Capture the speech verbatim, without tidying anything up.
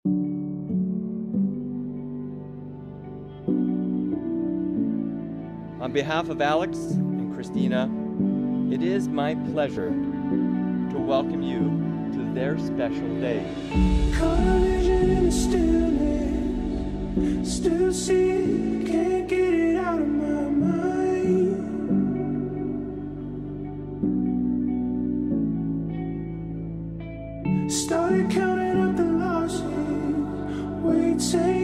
On behalf of Alex and Christina, it is my pleasure to welcome you to their special day. Collision in the stillness, still see it, can't get it out of my mind. Started counting up the losses, wait, say